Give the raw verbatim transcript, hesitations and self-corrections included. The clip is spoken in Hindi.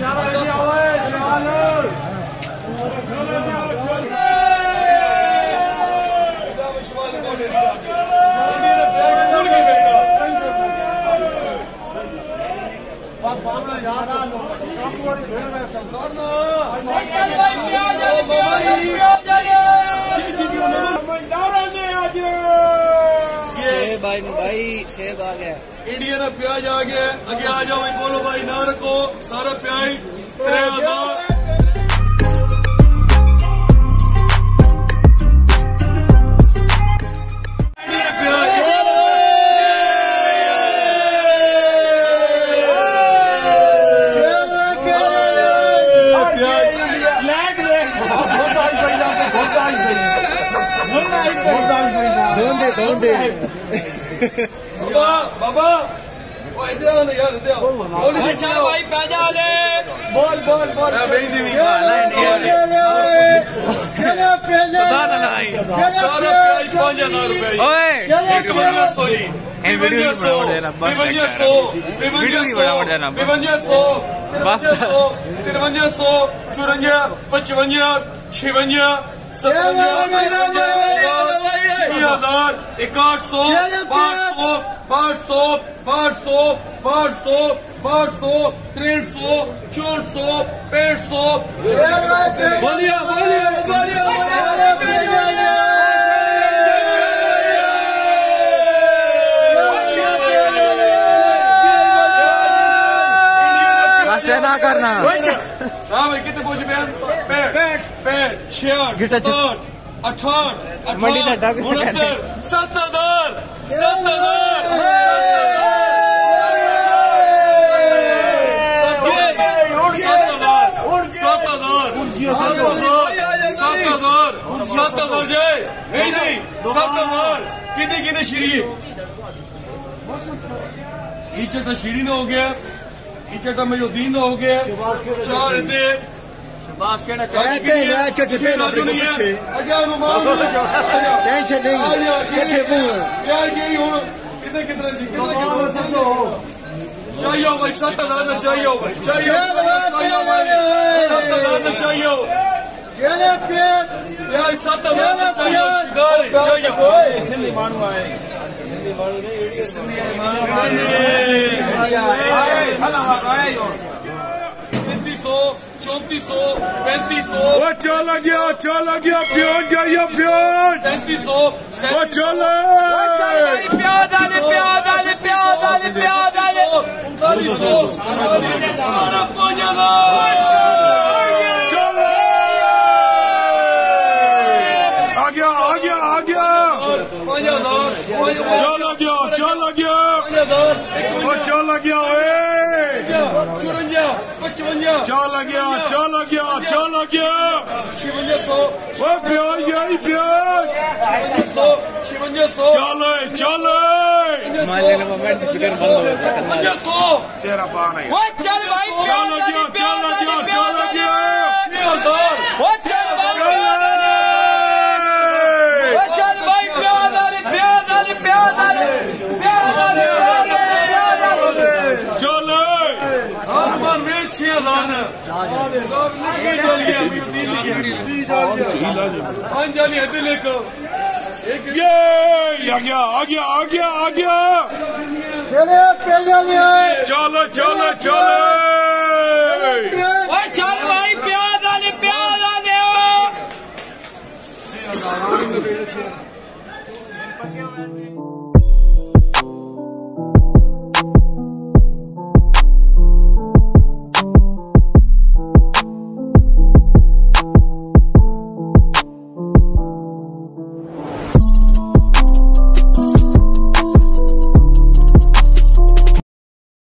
भाई भाई सेब आ गया, इंडिया ने प्याज आ गया। आगे आ जाओ बोलो भाई, ना रखो सारा प्याज त्रै हजार। बाबा बाबा यार अच्छा भाई पैजा ले बोल बोल बोल तिरवंजा सौ चौरंजा पचवंजा छिवंजा सतवंजा हजार इकाठ सौ पाँच सौ पाँच सौ पाँच सौ पाँच सौ पाँच सौ त्रेठ सौ चौठ सौ पैंठ सौ। बोलिए बोलिए बोलिए ना करना। हाँ भाई कितने पहुंचे बहन? पैंठ पैंठ छियाठ सताठ अठाठ अठाठ उनहत्तर सात हजार सात हजार सात हजार सात हजार सात हजार जय नहीं नहीं सात हजार कितने कितने श्री नीचे तो श्री न हो गया, नीचे तो जो दीन हो गया चार दे टेंशन कितने कितने चाहिए भाई सात हजार न चाहिए भाई चाहिए सात हजार न चाहिए सात हजार न चाहिए मानू आए पैंतीस सौ चौंतीस सौ पैंतीस सौ चला गया चला गया प्याज गया प्याज पैंतीस सौ चले प्याज आले प्याज आले प्याज आले प्याज आले उनतालीस सौ सारा पाँच हजार चले आ गया आ गया आ गया पाँच हजार चला गया चला गया चला गया चौरंजा पचवंजा चला गया चला गया चला गया छिवंजा सौ प्याज यही प्याज छिवंजा सौ छिवंजा सौ चले चले छिवंजा सौ तेरा पान है वो चल भाई प्याज आले प्याज आले प्याज आले छह हजार वो चल भाई प्याज आले वो चल भाई प्याज आले प्याज आले प्याज आले प्याज आले चले आसमान में छह हजार अंजाली हद लेकर ये आ गया आ गया आ गया आ गया चले चलो चलो चलो वो चल भाई प्याज आले प्याज आले